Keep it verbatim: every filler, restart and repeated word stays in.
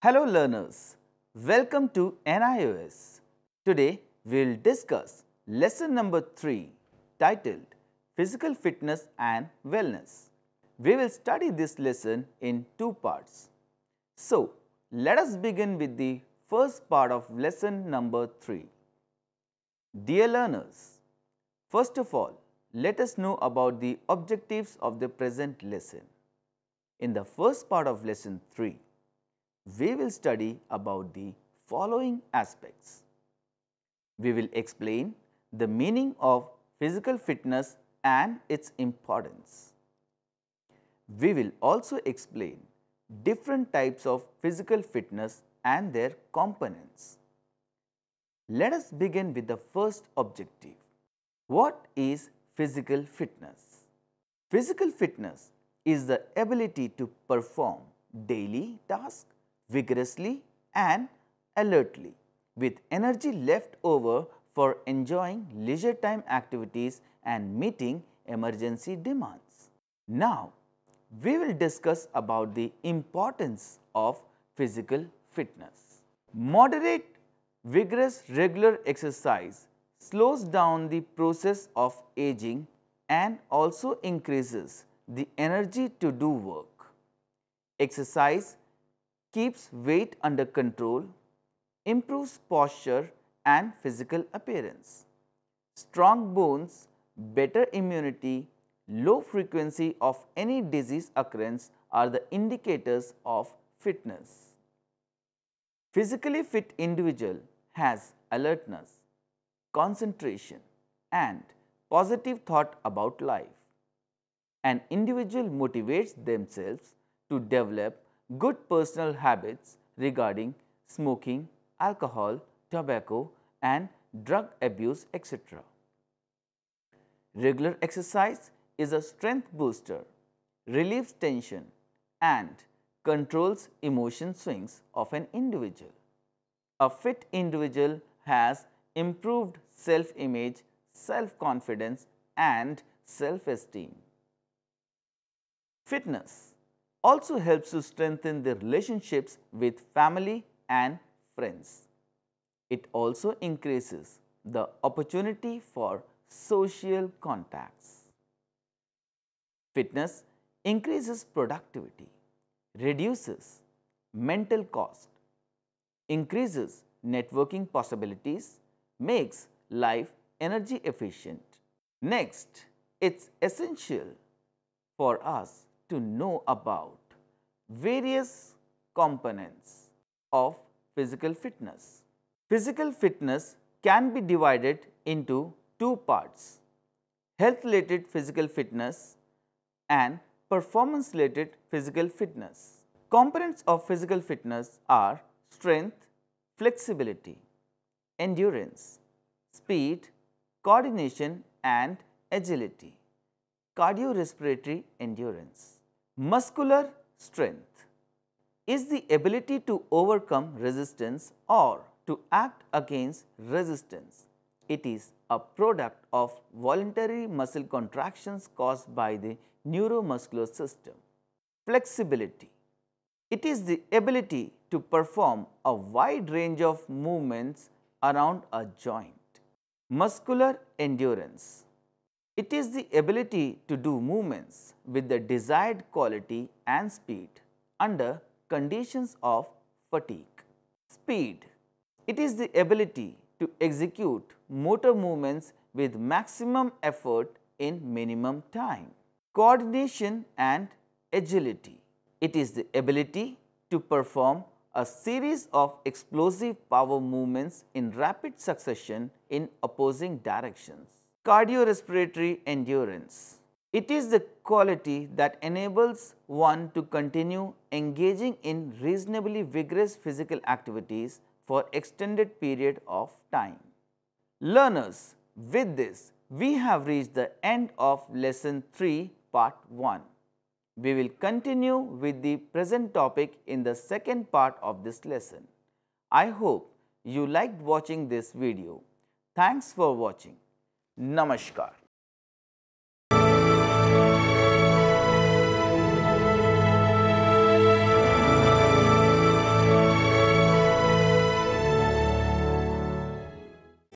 Hello learners, welcome to N I O S. Today we will discuss lesson number three titled Physical Fitness and Wellness. We will study this lesson in two parts. So, let us begin with the first part of lesson number three. Dear learners, first of all, let us know about the objectives of the present lesson. In the first part of lesson three, we will study about the following aspects. We will explain the meaning of physical fitness and its importance. We will also explain different types of physical fitness and their components. Let us begin with the first objective. What is physical fitness? Physical fitness is the ability to perform daily tasks vigorously and alertly with energy left over for enjoying leisure time activities and meeting emergency demands. Now, we will discuss about the importance of physical fitness. Moderate, vigorous, regular exercise slows down the process of aging and also increases the energy to do work. Exercise keeps weight under control, improves posture and physical appearance. Strong bones, better immunity, low frequency of any disease occurrence are the indicators of fitness. Physically fit individual has alertness, concentration and positive thought about life. An individual motivates themselves to develop good personal habits regarding smoking, alcohol, tobacco and drug abuse, et cetera. Regular exercise is a strength booster, relieves tension and controls emotion swings of an individual. A fit individual has improved self-image, self-confidence and self-esteem. Fitness also helps to strengthen the relationships with family and friends. It also increases the opportunity for social contacts. Fitness increases productivity, reduces mental cost, increases networking possibilities, makes life energy efficient. Next, it's essential for us to know about various components of physical fitness. Physical fitness can be divided into two parts: health related physical fitness and performance related physical fitness. Components of physical fitness are strength, flexibility, endurance, speed, coordination and agility. Cardiorespiratory endurance. Muscular strength is the ability to overcome resistance or to act against resistance. It is a product of voluntary muscle contractions caused by the neuromuscular system. Flexibility. It is the ability to perform a wide range of movements around a joint. Muscular endurance. It is the ability to do movements with the desired quality and speed under conditions of fatigue. Speed. It is the ability to execute motor movements with maximum effort in minimum time. Coordination and agility. It is the ability to perform a series of explosive power movements in rapid succession in opposing directions. Cardiorespiratory endurance. It is the quality that enables one to continue engaging in reasonably vigorous physical activities for extended period of time. Learners, with this, we have reached the end of lesson three, part one. We will continue with the present topic in the second part of this lesson. I hope you liked watching this video. Thanks for watching. Namaskar.